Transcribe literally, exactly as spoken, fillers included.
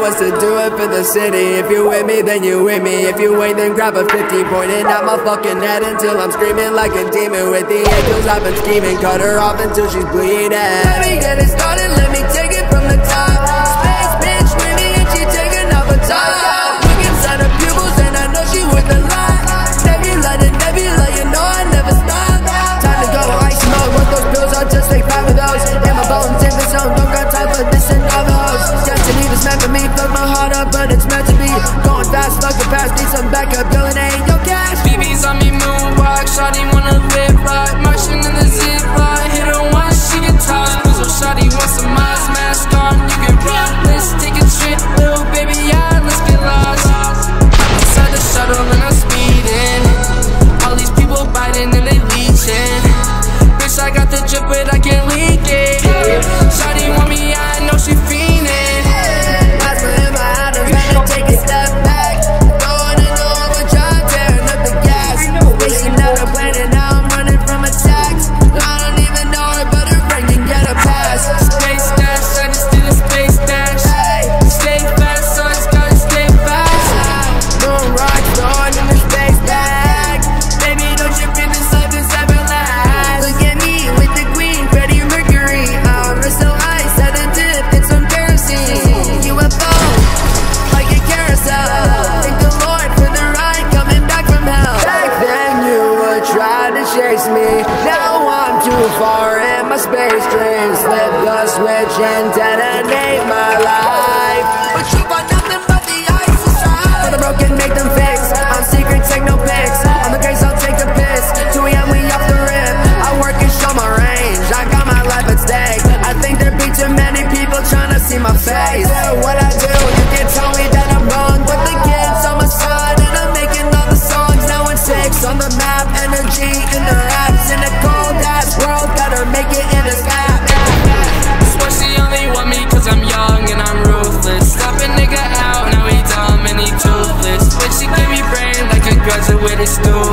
wants to do it for the city. If you with me, then you with me. If you ain't, then grab a fifty, pointing at my fucking head until I'm screaming like a demon. With the angels I've been scheming, cut her off until she's bleeding. Let me get it started, let me take it from the top. Space bitch with me and she taking off a top. Look inside her pupils and I know she worth a lot. Nebula to nebula, you know I never stop. Time to go ice mode, want those pills, I'll just take five of those. And my bones in the zone, don't got time for this and all those. Destiny was meant for me, fuck my heart up, but it's meant to be. Going fast, fuck the past, need some backup, yo, it ain't your cash. B B's on me, moonwalk, shawty wanna live right. Marching in the zip line, hit her once, she get tossed. So shawty wants some miles, mask on, you can run. Let's take a trip, little baby, yeah, let's get lost. Inside the shuttle and I'm speeding. All these people biting and they leeching. Bitch, I got the drip, but I can't leak it. Shawty want me, I know she fiending. Plasma in my hand, I'm ready to take a step back. Going into overdrive, tearing up the gas. Racing out a planet, now I'm running from attacks. I don't even know her, but her friend can get a pass. Space dash, I just did a space dash. Stay fast, so I just gotta stay fast. Boom, rock, throwing in the space bag. Baby, don't you feel this life is everlasting? Look at me with the queen, Freddie Mercury. I'm so ice at a dip, it's embarrassing. U F O, like a carousel. Thank the Lord for the ride, coming back from hell. Back then you would try to chase me. Now I'm too far in my space dreams. Flip the switch and detonate my life. But you got nothing but the ice inside. For the broken, make them fix. I'm secret, take no pics. On the grace, I'll take a piss. two A M we off the rip. I work and show my range. I got my life at stake. I think there be too many people trying to see my face. Yeah, what I do, you can tell me that I'm wrong, but the kids on my side and I'm making all the songs. Now it's six on the map. Energy in the raps in a cold ass world. Gotta make it in a snap. Swear she only want me cause I'm young and I'm ruthless. Stop a nigga out, now he dumb and he toothless. But she give me brain like a graduated student.